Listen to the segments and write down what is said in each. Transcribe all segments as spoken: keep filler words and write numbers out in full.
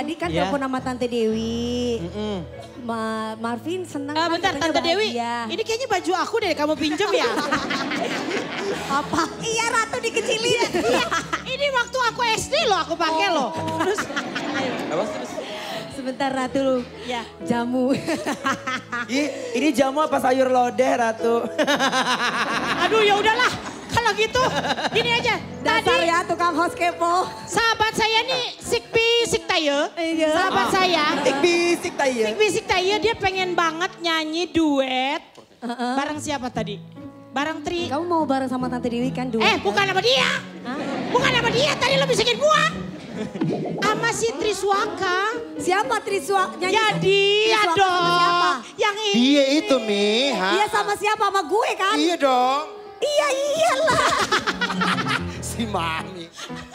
tadi kan Ya. telepon sama Tante Dewi. Mm -mm. Ma Marvin senang Uh, kan bentar, katanya Tante Dewi. bahagia. Ini kayaknya baju aku deh, kamu pinjem ya? Apa? Iya Ratu dikecilin. Iya, ini waktu aku S D loh aku pakai loh. Terus, ayo. Apa terus? Sebentar Ratu, Ya. jamu. Ih, ini jamu apa sayur lodeh Ratu? Aduh ya udahlah, kalau gitu gini aja. Dasar Tadi ya tukang host kepo. sahabat saya nih Sikpi Siktaye, Iya. sahabat saya. Ik bisik tayo. Sikpi Siktaye dia pengen banget nyanyi duet. Uh-uh. Bareng siapa tadi? Bareng Tri. Kamu mau bareng sama Tante Dewi kan dulu? Eh bukan sama dia. Hah? Bukan sama dia, tadi lo bisikin gua. Sama si Triswaka. Siapa Triswa? Nyanyi? Ya dia Triswaka sama dong. siapa? Yang ini. Dia itu Mi. Ha? Dia sama siapa? Sama gue kan? Iya dong. Iya iyalah. Si Mami.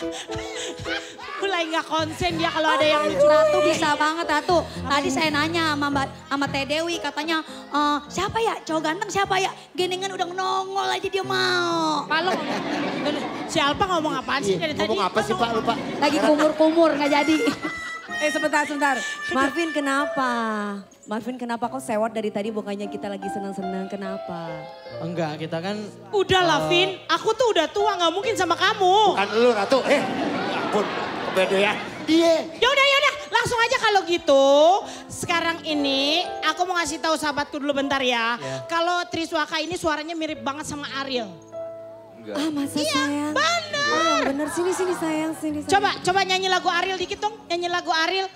Mulai gak konsen dia kalau ada yang lucu. Ratu bisa banget Ratu. Tadi saya nanya sama Mbak sama Teh Dewi katanya "Eh, siapa ya cowok ganteng siapa ya? Geningan udah nongol aja dia mau. Kalau si Alpa ngomong apaan sih dari tadi? Ngomong apa sih Pak lupa? Lagi kumur-kumur nggak jadi. Eh sebentar, sebentar. Marvin kenapa? Marvin kenapa kok sewot dari tadi bukannya kita lagi senang-senang, kenapa? Enggak, kita kan Udah lah Vin, aku tuh udah tua gak mungkin sama kamu. Bukan lu Ratu. Eh, ya ampun. Kepedean. Dia. Yaudah yaudah, langsung aja kalau gitu. Sekarang ini aku mau ngasih tahu sahabatku dulu bentar ya. Ya. Kalau Triswaka ini suaranya mirip banget sama Ariel. Ah masa sayang? Bener. Oh yang bener, sini sini sayang, sini sayang. Coba coba nyanyi lagu Ariel dikit dong, nyanyi lagu Ariel.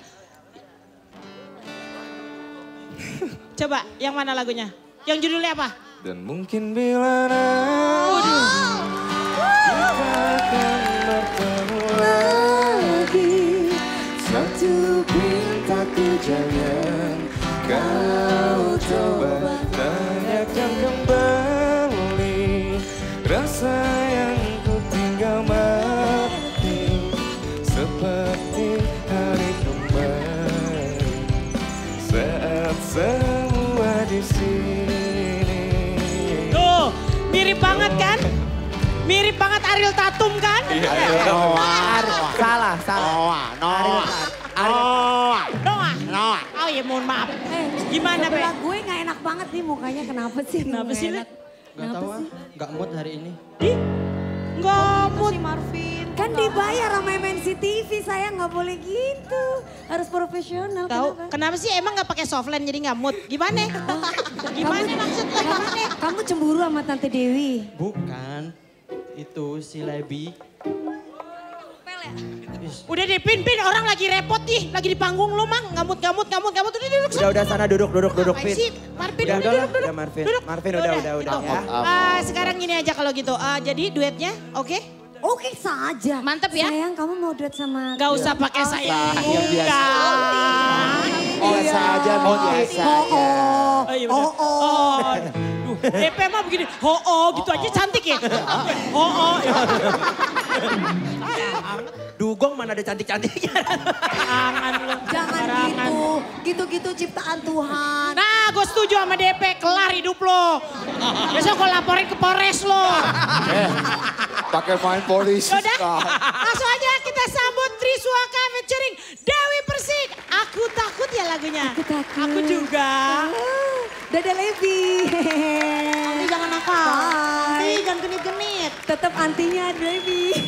Coba, yang mana lagunya? Yang judulnya apa? Dan mungkin bila nanti kita akan bertemu lagi, satu pintaku jangan kau coba tanyakan kembali rasa yang ku tinggal mati seperti hari kemarin saat semua di sini. Tuh, mirip banget kan? Mirip banget Ariel Tatum kan? Noah. salah, salah. Noah. Noah. Noah. Noah. Oh ya mohon maaf. Eh, Gimana, Be? sebelah gue gak enak banget nih mukanya, kenapa sih? Kenapa Nggak sih, enak? Gak Kenapa tahu ah, sih? gak mood hari ini. Ih, nggak mood. Marvin. Kan dibayar sama M N C T V, saya nggak boleh gitu. Harus profesional. Tahu Kenapa? kenapa sih emang nggak pakai softline jadi nggak mood? Gimana? Gimana maksudnya? Gimana? Kamu cemburu sama Tante Dewi? Bukan, itu si Lebi. Udah deh, Pin, Pin, orang lagi repot nih, lagi di panggung lu mang, ngamut, ngamut, ngamut, ngamut, udah duduk. Udah, udah sana duduk, duduk, duduk, Ngapain Vin. sih? Marvin, Udah, udah, udah, duduk, duduk. udah, Marvin. Duduk. Marvin, udah, udah, udah, gitu. ya. Ah, sekarang gini aja kalau gitu, Ah, jadi duetnya oke? Oke saja. Mantep ya? Sayang kamu mau duet sama... Gak usah pakai saya. Sayang biasa. Enggak. Biasa aja, Mi, biasa Oh, aja. oh. Oh iya bener. Oh, oh. Oh. Duh, D P mah begini, ho oh gitu aja cantik ya. Ho oh. Dugong mana ada cantik-cantiknya. Jangan lu. Jangan sembarangan. gitu. Gitu-gitu ciptaan Tuhan. Nah, gue setuju sama D P, kelar hidup lo. Besok gue laporin ke Polres lo. Eh, pakai main polisi. Yaudah, langsung aja kita sambut Triswaka featuring Dewi Persik. Aku takut ya lagunya. Aku takut. Aku juga. Ah, Dadah Levi. Nanti jangan nakal. Bye. Nanti jangan genit-genit. Tetap antinya Levi.